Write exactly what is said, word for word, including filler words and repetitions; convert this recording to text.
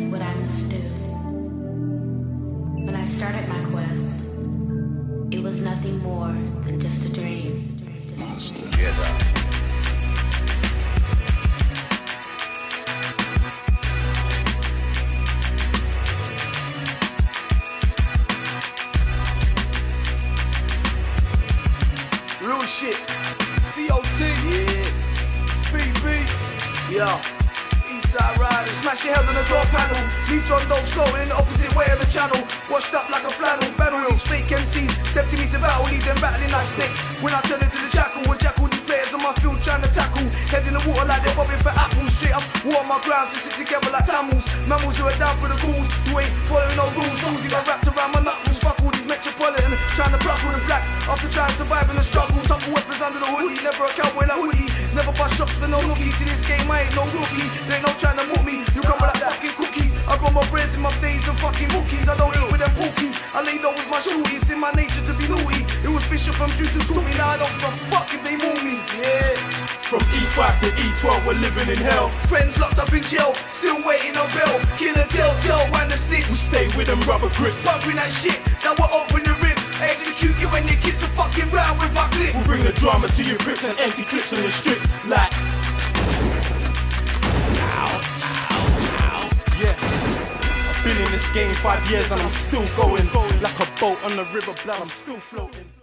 what I must do. When I started my quest, it was nothing more than just a dream. Together. Real shit. C O T, yeah. B B, yeah. Eastside riders. Smash your head on the door panel. Leave John Doe floating in the opposite way of the channel. Washed up like a flannel. Battle these fake M Cs. Tempting me to battle, leave them battling like snakes. When I turn into the jackal, when jackal these players on my field trying to tackle. Head in the water like they're bobbing for apples. Straight up, water my grounds, we sit together like Tamils. Mammals who are down for the cause, who ain't following no rules. Rules even wrapped around my knuckles. Fuck all these metropolitan, trying to pluck all the blacks. After trying to survive in the struggle, tuckle weapons under the hoodie. Never a cowboy like Woody. Never bust shots for no lookie. To this game I ain't no rookie. They ain't no trying to moot me. You come with like fucking cookies. I grow my brains in my days and fucking mookies. I don't eat with them pookies. I lay low with my shooties. It's in my nature to be naughty. It was Bishop from Juice who taught me. Now I don't give a fuck if they move me. Yeah. From E five to E twelve, we're living in hell. Friends locked up in jail, still waiting on bail. Killer telltale, wind the snitch. We stay with them rubber grips. Bumping that shit, that will open the ribs. Execute you when your kids are fucking round with my clip. We'll bring the drama to your bricks and empty clips on your strips. Like ow, ow, ow. Yeah. I've been in this game five years and I'm still going. Like a boat on the river, blood, I'm still floating.